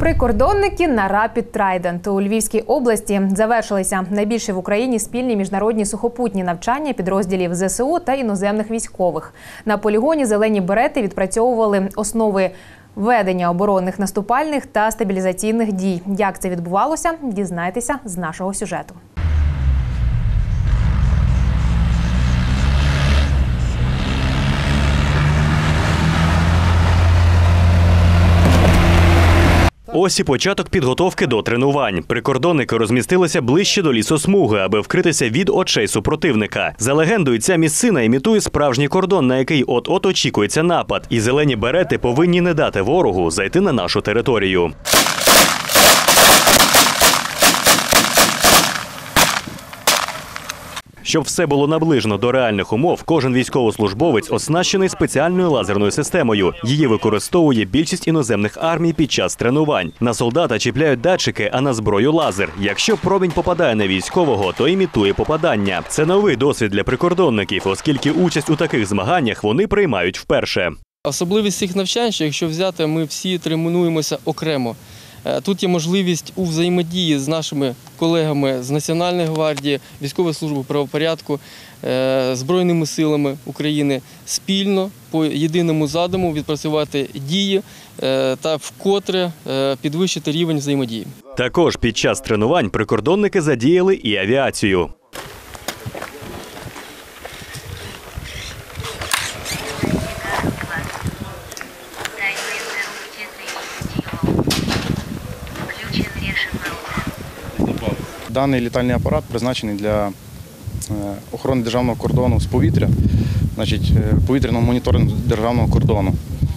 Прикордонники на Rapid Trident. У Львівській області завершилися найбільші в Україні спільні міжнародні сухопутні навчання підрозділів ЗСУ та іноземних військових. На полігоні «Зелені берети» відпрацьовували основи ведення оборонних, наступальних та стабілізаційних дій. Як це відбувалося, дізнайтеся з нашого сюжету. Ось і початок підготовки до тренувань. Прикордонники розмістилися ближче до лісосмуги, аби вкритися від очей супротивника. За легендою, ця місцина імітує справжній кордон, на який от-от очікується напад. І зелені берети повинні не дати ворогу зайти на нашу територію. Щоб все було наближено до реальних умов, кожен військовослужбовець оснащений спеціальною лазерною системою. Її використовує більшість іноземних армій під час тренувань. На солдата чіпляють датчики, а на зброю – лазер. Якщо промінь попадає на військового, то імітує попадання. Це новий досвід для прикордонників, оскільки участь у таких змаганнях вони приймають вперше. Особливість цих навчань, що якщо взяти, ми всі тренуємося окремо. Тут є можливість у взаємодії з нашими колегами з Національної гвардії, Військової служби правопорядку, Збройними силами України спільно по єдиному задуму відпрацювати дії та вкотре підвищити рівень взаємодії. Також під час тренувань прикордонники задіяли і авіацію. Даний літальний апарат призначений для охорони державного кордону з повітря, повітряного моніторингу державного кордону.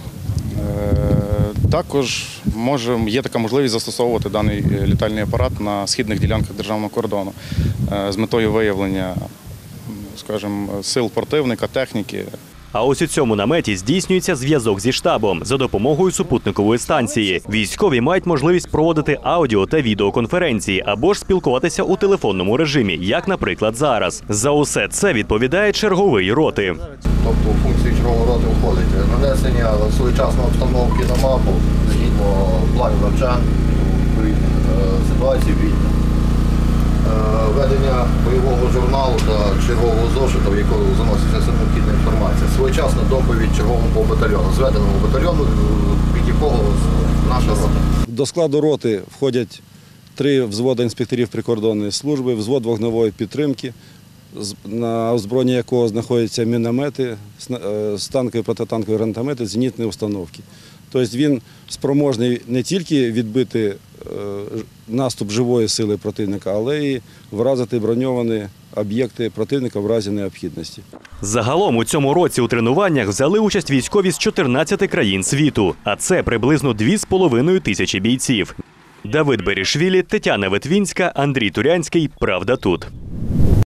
Також є така можливість застосовувати даний літальний апарат на східних ділянках державного кордону з метою виявлення, сил противника, техніки. А ось у цьому наметі здійснюється зв'язок зі штабом за допомогою супутникової станції. Військові мають можливість проводити аудіо- та відеоконференції або ж спілкуватися у телефонному режимі, як, наприклад, зараз. За усе це відповідає черговий роти. Тобто у функції чергової роти входить нанесення своєчасної обстановки на мапу, згідно планів навчань, ситуації війни. Ведення бойового журналу та чергового зошиту, в якому заноситься вся необхідна інформація. Своєчасна доповідь черговому по батальйону, зведеному батальйону, під якого наша рота. До складу роти входять 3 взводи інспекторів прикордонної служби, взвод вогневої підтримки, на озброєнні якого знаходяться міномети, станкові, протитанкові гранатомети, зенітні установки. Тобто він спроможний не тільки відбити наступ живої сили противника, але й вразити броньовані об'єкти противника в разі необхідності. Загалом у цьому році у тренуваннях взяли участь військові з 14 країн світу, а це приблизно 2,5 тисячі бійців. Давид Берішвілі, Тетяна Ветвінська, Андрій Турянський. Правда тут.